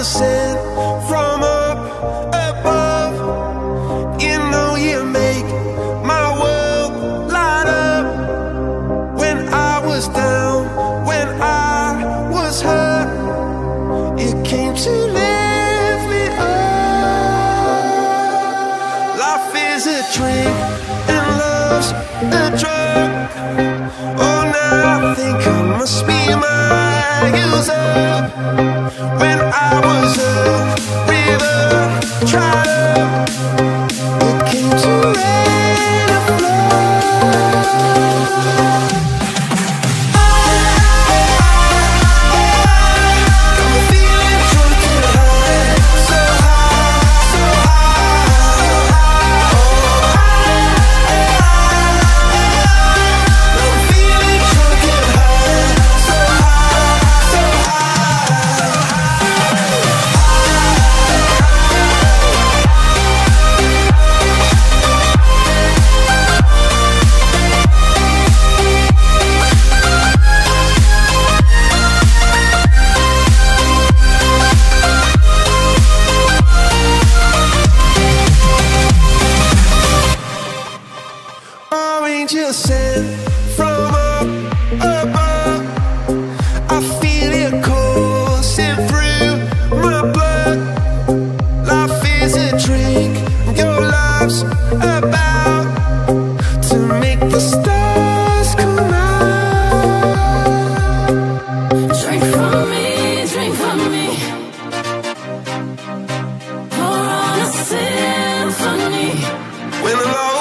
sent from up above. You know you make my world light up. When I was down, when I was hurt, you came to lift me up. Life is a drink and love's a drug. Oh, now I think I must be my user. When I was a river dried up, you came to rain and flood. Angel sent from up above. I feel it coursing through my blood. Life is a drink, your love's about to make the stars come out. Drink from me, drink from me. Pour on a symphony. When the low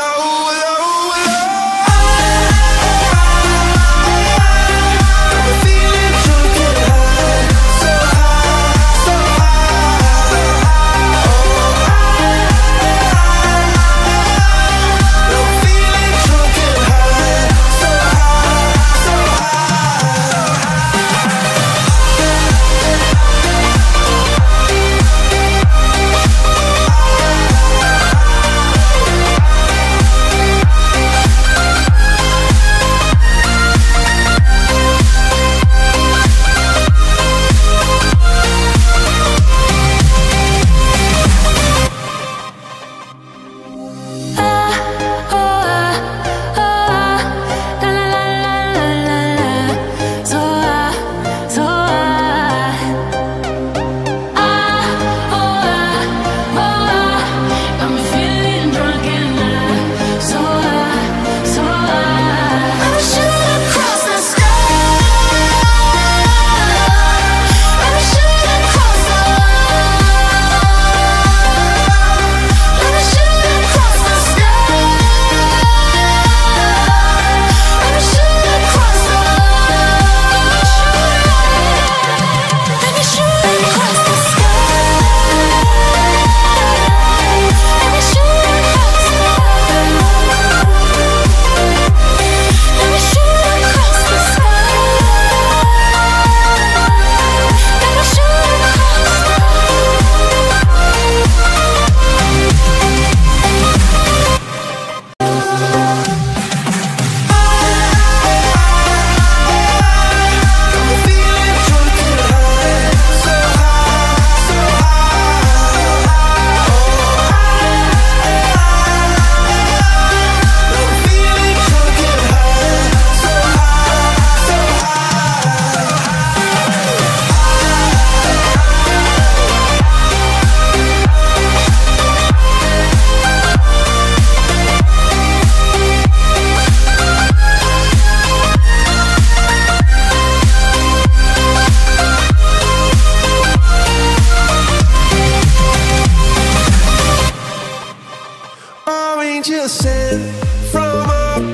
angel sent from up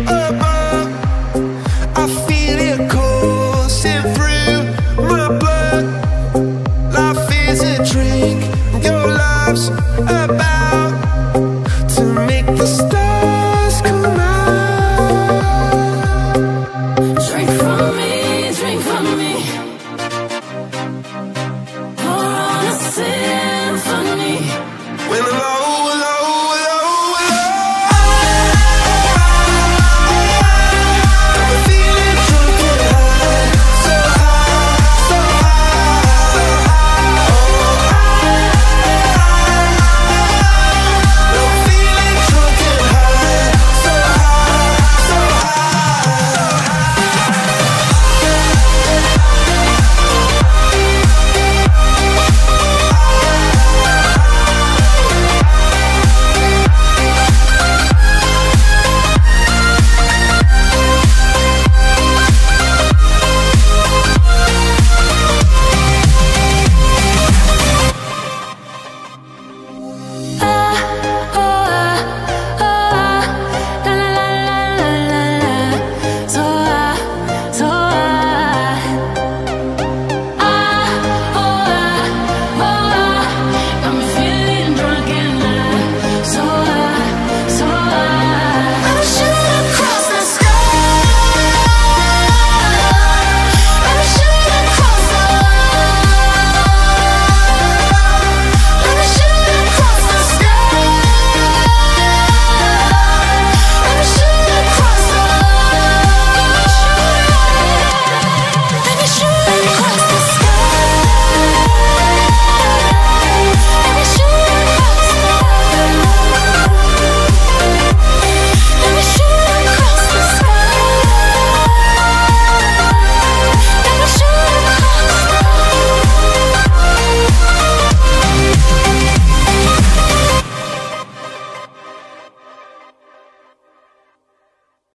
above. I feel it coursing through my blood. Life is a drink, your love's about to make the stars come out. Drink from me.